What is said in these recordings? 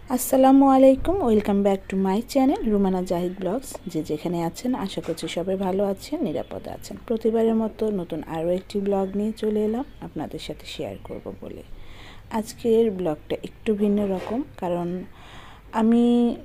আসসালামু আলাইকুম, welcome back to my channel Rumana Jahid blogs. যে যেখানে আছেন আশা করছি সবাই ভালো আছেন, নিরাপদে আছেন। প্রতিবারের মতো নতুন আরও একটি ব্লগ নিয়ে চলে এলাম আপনাদের সাথে শেয়ার করব বলে। আজকের ব্লগটা একটু ভিন্ন রকম, কারণ আমি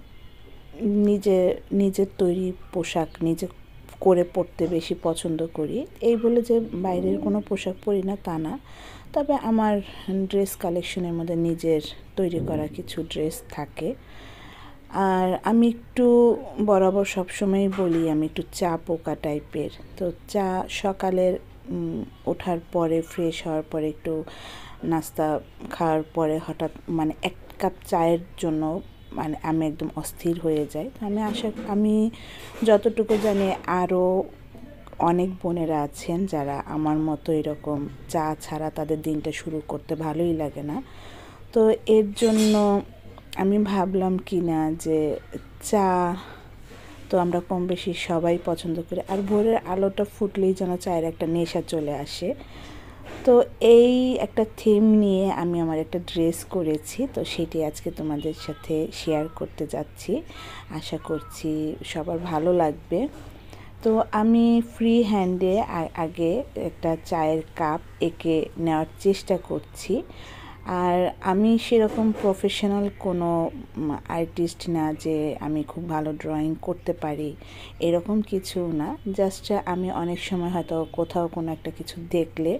নিজের তৈরি পোশাক নিজে করে পরতে বেশি পছন্দ করি। এই বলে যে বাইরের কোনো পোশাক পরি না তা না, তবে আমার ড্রেস কালেকশনের মধ্যে নিজের তৈরি করা কিছু ড্রেস থাকে। আর আমি একটু বরাবর সবসময় বলি আমি একটু চা পোকা টাইপের। তো চা সকালের ওঠার পরে ফ্রেশ হওয়ার পরে একটু নাস্তা খাওয়ার পরে হঠাৎ মানে এক কাপ চায়ের জন্য মানে আমি একদম অস্থির হয়ে যাই। তো আমি যতটুকু জানি আরও অনেক বোনেরা আছেন যারা আমার মতো এরকম চা ছাড়া তাদের দিনটা শুরু করতে ভালোই লাগে না। তো এর জন্য আমি ভাবলাম কি না যে চা তো আমরা কম বেশি সবাই পছন্দ করি, আর ভোরের আলোটা ফুটলেই যেন চায়ের একটা নেশা চলে আসে। তো এই একটা থিম নিয়ে আমি আমার একটা ড্রেস করেছি, তো সেটি আজকে তোমাদের সাথে শেয়ার করতে যাচ্ছি। আশা করছি সবার ভালো লাগবে। তো আমি ফ্রি হ্যান্ডে আগে একটা চায়ের কাপ এঁকে নেওয়ার চেষ্টা করছি। আর আমি সেরকম প্রফেশনাল কোনো আর্টিস্ট না যে আমি খুব ভালো ড্রয়িং করতে পারি, এরকম কিছু না। জাস্ট আমি অনেক সময় হয়তো কোথাও কোনো একটা কিছু দেখলে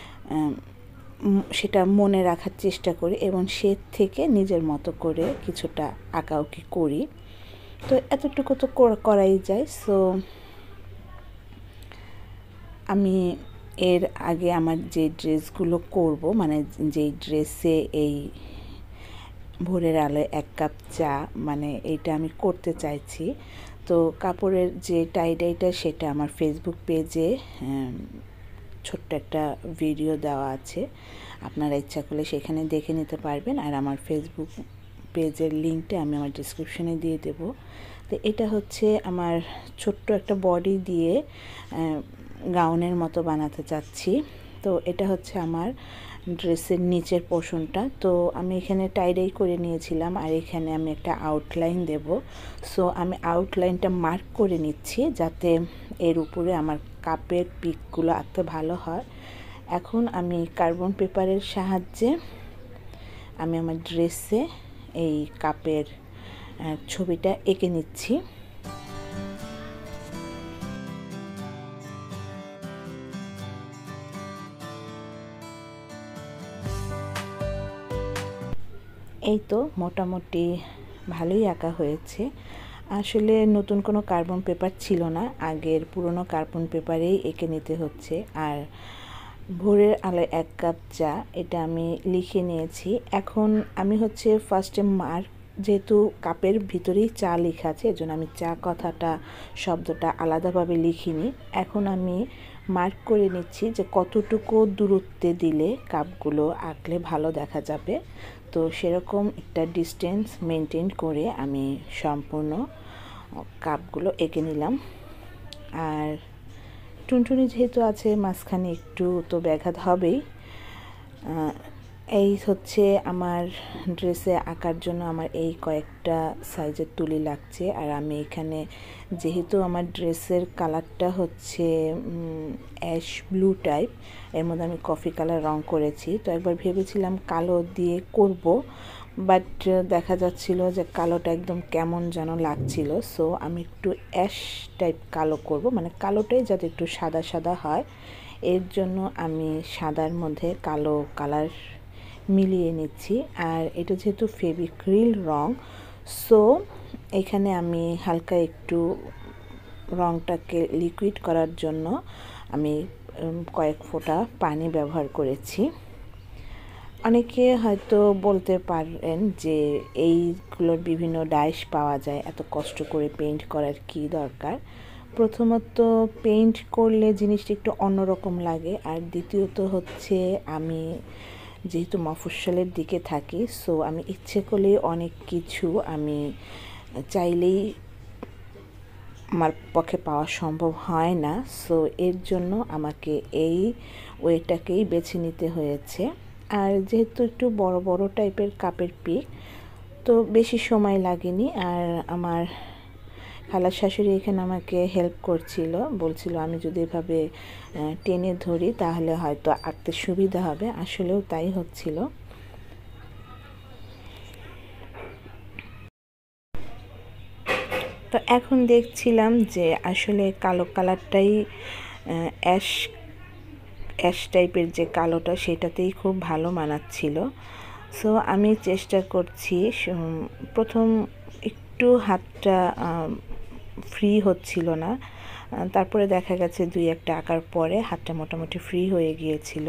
সেটা মনে রাখার চেষ্টা করি এবং সে থেকে নিজের মতো করে কিছুটা আঁকাউকি করি। তো এতটুকু তো করাই যায়। সো আমি এর আগে আমার যে ড্রেসগুলো করব, মানে যেই ড্রেসে এই ভোরের আলোয় এক কাপ চা, মানে এইটা আমি করতে চাইছি। তো কাপড়ের যে টাইডাইটা সেটা আমার ফেসবুক পেজে ছোট্ট একটা ভিডিও দেওয়া আছে, আপনারা ইচ্ছা করলে সেখানে দেখে নিতে পারবেন। আর আমার ফেসবুক পেজের লিঙ্কটা আমি আমার ডিসক্রিপশনে দিয়ে দেব। তো এটা হচ্ছে আমার ছোট্ট একটা বডি দিয়ে গাউনের মতো বানাতে চাচ্ছি। তো এটা হচ্ছে আমার ড্রেসের নিচের পোর্শনটা। তো আমি এখানে টাইডাই করে নিয়েছিলাম, আর এখানে আমি একটা আউটলাইন দেব। সো আমি আউটলাইনটা মার্ক করে নিচ্ছি যাতে এর উপরে আমার কাপের পিকগুলো আঁকতে ভালো হয়। এখন আমি কার্বন পেপারের সাহায্যে আমি আমার ড্রেসে এই কাপের ছবিটা এঁকে নিচ্ছি। এই তো মোটামুটি ভালোই আঁকা হয়েছে। আসলে নতুন কোনো কার্বন পেপার ছিল না, আগের পুরনো কার্বন পেপারেই এঁকে নিতে হচ্ছে। আর ভোরের আলোয় এক কাপ চা, এটা আমি লিখে নিয়েছি। এখন আমি হচ্ছে ফার্স্টে যেহেতু কাপের ভিতরেই চা লেখা আছে, এজন্য আমি চা কথাটা শব্দটা আলাদাভাবে লিখিনি। এখন আমি মার্ক করে নিচ্ছি যে কতটুকু দূরত্বে দিলে কাপগুলো আঁকলে ভালো দেখা যাবে। তো সেরকম একটা ডিস্টেন্স মেনটেন করে আমি সম্পূর্ণ কাপগুলো এঁকে নিলাম। আর টুনটুনি যেহেতু আছে মাঝখানে একটু তো ব্যাঘাত হবেই। এই হচ্ছে আমার ড্রেসে আঁকার জন্য আমার এই কয়েকটা সাইজের তুলি লাগছে। আর আমি এখানে যেহেতু আমার ড্রেসের কালারটা হচ্ছে অ্যাশ ব্লু টাইপ, এর মধ্যে আমি কফি কালার রং করেছি। তো একবার ভেবেছিলাম কালো দিয়ে করব, বাট দেখা যাচ্ছিল যে কালোটা একদম কেমন যেন লাগছিল। সো আমি একটু অ্যাশ টাইপ কালো করব, মানে কালোটাই যাতে একটু সাদা সাদা হয়, এর জন্য আমি সাদার মধ্যে কালো কালার মিলিয়ে নিচ্ছি। আর এটা যেহেতু ফেভিক্রিল রং, সো এখানে আমি হালকা একটু রংটাকে লিকুইড করার জন্য আমি কয়েক ফোঁটা পানি ব্যবহার করেছি। অনেকে হয়তো বলতে পারেন যে এইগুলোর বিভিন্ন ডাইস পাওয়া যায়, এত কষ্ট করে পেইন্ট করার কী দরকার। প্রথমত পেইন্ট করলে জিনিসটা একটু অন্যরকম লাগে, আর দ্বিতীয়ত হচ্ছে আমি যেহেতু মফস্বলের দিকে থাকি, সো আমি ইচ্ছে করলেই অনেক কিছু আমি চাইলেই আমার পক্ষে পাওয়া সম্ভব হয় না। সো এর জন্য আমাকে এই ওয়েটাকেই বেছে নিতে হয়েছে। আর যেহেতু একটু বড় বড় টাইপের কাপের পিক, তো বেশি সময় লাগেনি। আর আমার খালার শাশুড়ি এখানে আমাকে হেল্প করছিল, বলছিল আমি যদি এভাবে টেনে ধরি তাহলে হয়তো আঁকতে সুবিধা হবে। আসলেও তাই হচ্ছিল। তো এখন দেখছিলাম যে আসলে কালো কালারটাই অ্যাশ অ্যাশ টাইপের যে কালোটা সেটাতেই খুব ভালো মানাচ্ছিল। সো আমি চেষ্টা করছি, প্রথম একটু হাতটা ফ্রি হচ্ছিল না, তারপরে দেখা গেছে 2-1টা আঁকার পরে হাতটা মোটামুটি ফ্রি হয়ে গিয়েছিল।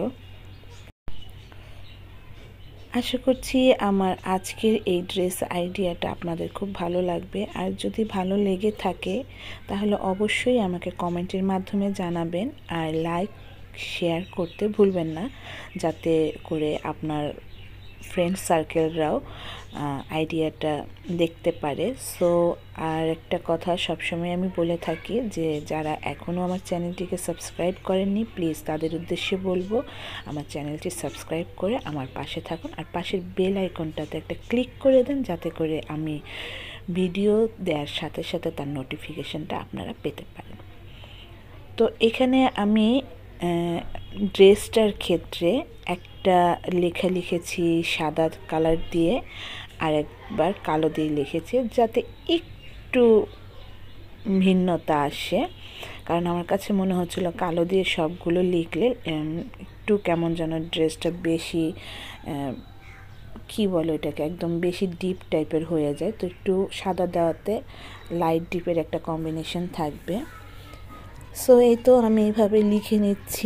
আশা করছি আমার আজকের এই ড্রেস আইডিয়াটা আপনাদের খুব ভালো লাগবে। আর যদি ভালো লেগে থাকে তাহলে অবশ্যই আমাকে কমেন্টের মাধ্যমে জানাবেন, আর লাইক শেয়ার করতে ভুলবেন না, যাতে করে আপনার ফ্রেন্ড সার্কেলরাও আইডিয়াটা দেখতে পারে। সো আর একটা কথা সবসময় আমি বলে থাকি যে যারা এখনও আমার চ্যানেলটিকে সাবস্ক্রাইব করেননি, প্লিজ তাদের উদ্দেশ্যে বলবো আমার চ্যানেলটি সাবস্ক্রাইব করে আমার পাশে থাকুন, আর পাশের বেল আইকনটাতে একটা ক্লিক করে দেন, যাতে করে আমি ভিডিও দেওয়ার সাথে সাথে তার নোটিফিকেশনটা আপনারা পেতে পারেন। তো এখানে আমি ড্রেসটার ক্ষেত্রে একটা লেখা লিখেছি সাদা কালার দিয়ে, আর একবার কালো দিয়ে লিখেছি, যাতে একটু ভিন্নতা আসে। কারণ আমার কাছে মনে হচ্ছিল কালো দিয়ে সবগুলো লিখলে একটু কেমন যেন ড্রেসটা বেশি কি বলো এটাকে, একদম বেশি ডিপ টাইপের হয়ে যায়। তো একটু সাদা দেওয়াতে লাইট ডিপের একটা কম্বিনেশন থাকবে। সো এই তো আমি এইভাবে লিখে নিচ্ছি।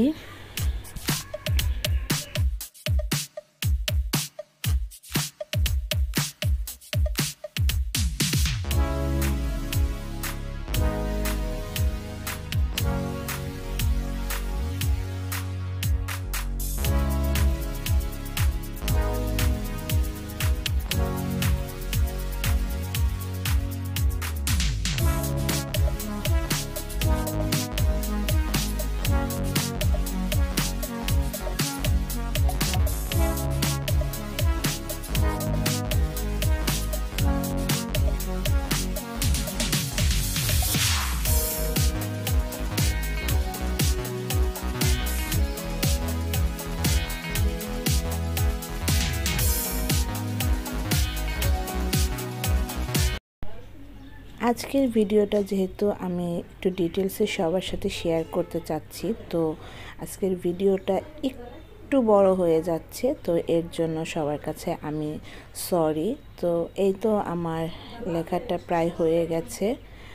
আজকের ভিডিওটা যেহেতু আমি একটু ডিটেলসে সবার সাথে শেয়ার করতে চাচ্ছি, তো আজকের ভিডিওটা একটু বড় হয়ে যাচ্ছে, তো এর জন্য সবার কাছে আমি সরি। তো এই তো আমার লেখাটা প্রায় হয়ে গেছে।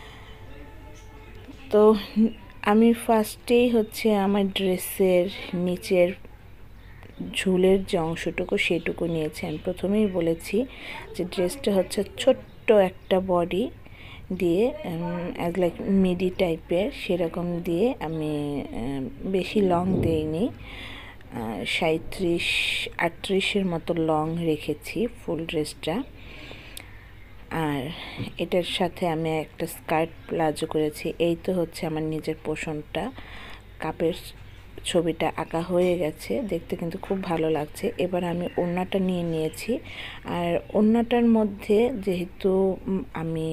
তো আমি ফার্স্টেই হচ্ছে আমার ড্রেসের নিচের ঝুলের যে অংশটুকু সেটুকু নিয়েছি। আমি প্রথমেই বলেছি যে ড্রেসটা হচ্ছে ছোট্ট একটা বডি দিয়ে অ্যাজ লাইক মিডি টাইপের, সেরকম দিয়ে আমি বেশি লং দেইনি, 37-38-এর মতো লং রেখেছি ফুল ড্রেসটা। আর এটার সাথে আমি একটা স্কার্ট প্লাজো করেছি। এই তো হচ্ছে আমার নিজের পোষণটা, কাপের ছবিটা আঁকা হয়ে গেছে, দেখতে কিন্তু খুব ভালো লাগছে। এবার আমি ওড়নাটা নিয়ে নিয়েছি, আর ওড়নাটার মধ্যে যেহেতু আমি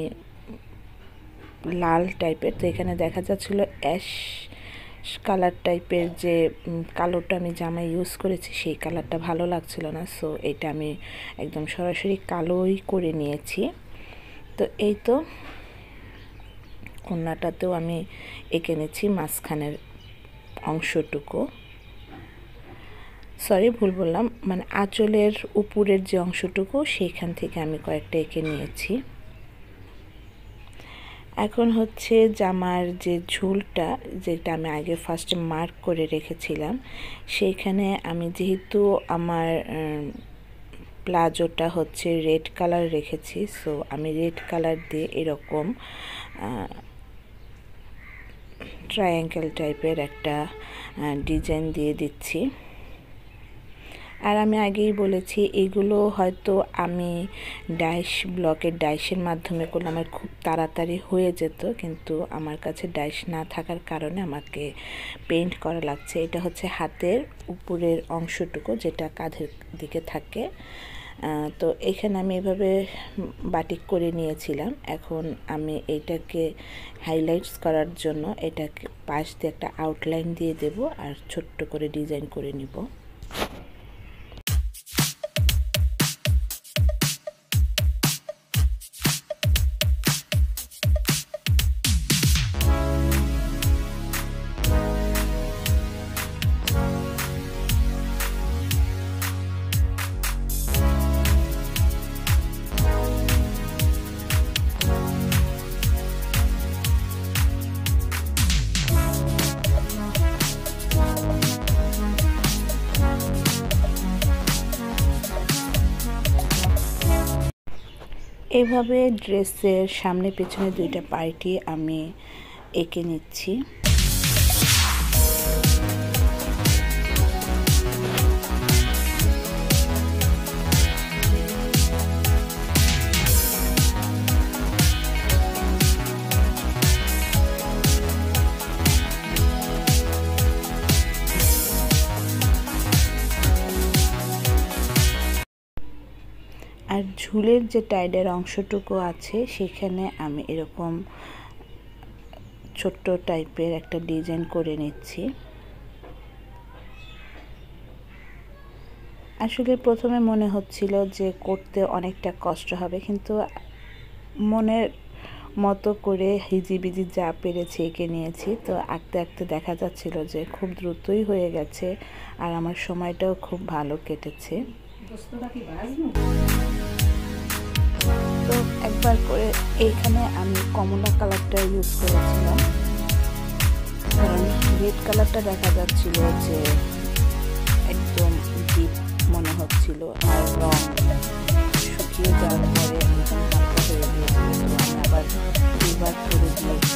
লাল টাইপের, তো এখানে দেখা যাচ্ছিল অ্যাশ কালার টাইপের যে কালোটা আমি জামায় ইউজ করেছি, সেই কালারটা ভালো লাগছিল না। সো এটা আমি একদম সরাসরি কালোই করে নিয়েছি। তো এই তো ওড়নাটাতেও আমি এঁকে নিচ্ছি মাঝখানের অংশটুকু, সরি ভুল বললাম, মানে আঁচলের উপরের যে অংশটুকু সেইখান থেকে আমি কয়েকটা এঁকে নিয়েছি। এখন হচ্ছে জামার যে ঝুলটা, যেটা আমি আগে ফার্স্টে মার্ক করে রেখেছিলাম, সেইখানে আমি যেহেতু আমার প্লাজোটা হচ্ছে রেড কালার রেখেছি, সো আমি রেড কালার দিয়ে এরকম ট্রায়াঙ্গেল টাইপের একটা ডিজাইন দিয়ে দিচ্ছি। আর আমি আগেই বলেছি এগুলো হয়তো আমি ব্লকের ডাইসের মাধ্যমে করলে আমার খুব তাড়াতাড়ি হয়ে যেত, কিন্তু আমার কাছে ডাইস না থাকার কারণে আমাকে পেইন্ট করা লাগছে। এটা হচ্ছে হাতের উপরের অংশটুকু, যেটা কাঁধের দিকে থাকে, তো এখানে আমি এভাবে বাটিক করে নিয়েছিলাম। এখন আমি এটাকে হাইলাইটস করার জন্য এটাকে পাশ দিয়ে একটা আউটলাইন দিয়ে দেব আর ছোট্ট করে ডিজাইন করে নিব। এভাবে ড্রেসের সামনে পেছনে দুইটা পার্টি আমি এঁকে নিচ্ছি। আর ঝুলের যে টাইডের অংশটুকু আছে সেখানে আমি এরকম ছোট্ট টাইপের একটা ডিজাইন করে নিচ্ছি। আসলে প্রথমে মনে হচ্ছিল যে করতে অনেকটা কষ্ট হবে, কিন্তু মনের মতো করে হিজিবিজি যা পেরেছি এঁকে নিয়েছি। তো আঁকতে আঁকতে দেখা যাচ্ছিল যে খুব দ্রুতই হয়ে গেছে আর আমার সময়টাও খুব ভালো কেটেছে। তো একবার করে এইখানে আমি কমলা কালারটা ইউজ করেছিলাম, কারণ রেড কালারটা দেখা যাচ্ছিল যে একদম ডিপ মনে হচ্ছিল, আর রং শুকিয়ে যাওয়ার পরে হালকা হয়ে গিয়েছিল। তো আমি আবার দুবার করে দিয়েছি।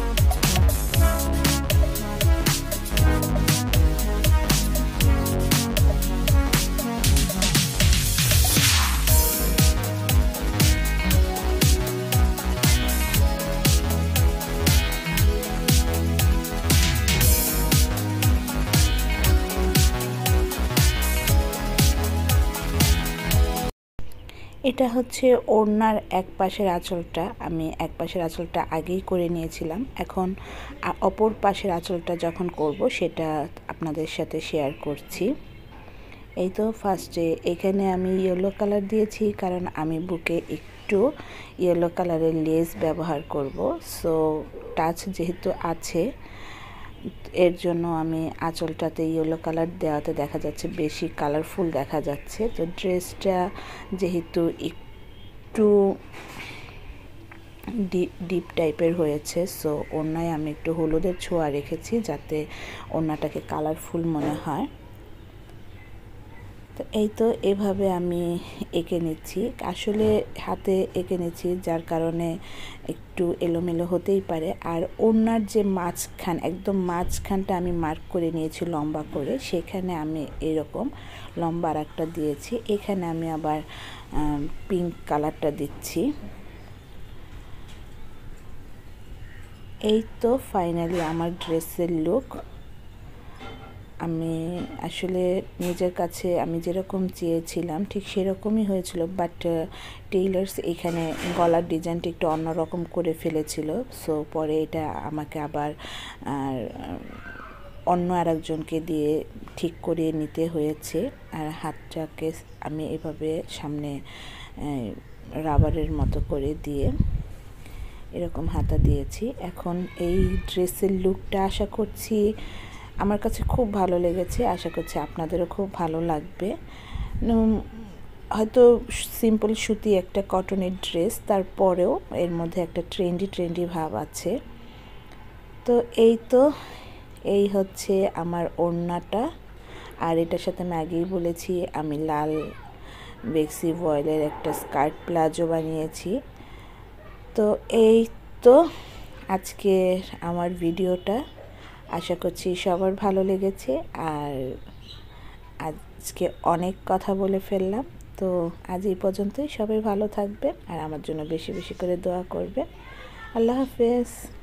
এটা হচ্ছে ওড়নার এক পাশের আঁচলটা, আমি এক পাশের আঁচলটা আগেই করে নিয়েছিলাম। এখন অপর পাশের আঁচলটা যখন করব সেটা আপনাদের সাথে শেয়ার করছি। এই তো ফার্স্টে এখানে আমি ইয়েলো কালার দিয়েছি, কারণ আমি বুকে একটু ইয়েলো কালারের লেস ব্যবহার করব। সো টাচ যেহেতু আছে এর জন্য আমি আঁচলটাতে ইয়েলো কালার দেওয়াতে দেখা যাচ্ছে বেশি কালারফুল দেখা যাচ্ছে। তো ড্রেসটা যেহেতু একটু ডিপ টাইপের হয়েছে, সো ওড়নায় আমি একটু হলুদের ছোঁয়া রেখেছি যাতে ওড়নাটাকে কালারফুল মনে হয়। তো এই তো এভাবে আমি এঁকে নিচ্ছি। আসলে হাতে এঁকে নিচ্ছি যার কারণে একটু এলোমেলো হতেই পারে। আর ওড়নার যে মাঝখান, একদম মাঝখানটা আমি মার্ক করে নিয়েছি লম্বা করে, সেখানে আমি এরকম লম্বা আর একটা দিয়েছি। এখানে আমি আবার পিঙ্ক কালারটা দিচ্ছি। এই তো ফাইনালি আমার ড্রেসের লুক। আমি আসলে নিজের কাছে আমি যেরকম চেয়েছিলাম ঠিক সেরকমই হয়েছিল, বাট টেইলার্স এখানে গলার ডিজাইনটা একটু অন্যরকম করে ফেলেছিল। সো পরে এটা আমাকে আবার অন্য আরেকজনকে দিয়ে ঠিক করিয়ে নিতে হয়েছে। আর হাতটাকে আমি এভাবে সামনে রাবারের মতো করে দিয়ে এরকম হাতা দিয়েছি। এখন এই ড্রেসের লুকটা আশা করছি আমার কাছে খুব ভালো লেগেছে, আশা করছি আপনাদেরও খুব ভালো লাগবে। হয়তো সিম্পল সুতি একটা কটনের ড্রেস, তারপরেও এর মধ্যে একটা ট্রেন্ডি ভাব আছে। তো এই হচ্ছে আমার ওড়নাটা। আর এটার সাথে আমি আগেই বলেছি আমি লাল বেক্সি ভয়েলের একটা স্কার্ট প্লাজো বানিয়েছি। তো এই তো আজকে আমার ভিডিওটা, আশা করছি সবার ভালো লেগেছে। আর আজকে অনেক কথা বলে ফেললাম, তো আজ এই পর্যন্তই। সবাই ভালো থাকবেন আর আমার জন্য বেশি বেশি করে দোয়া করবেন। আল্লাহ হাফেজ।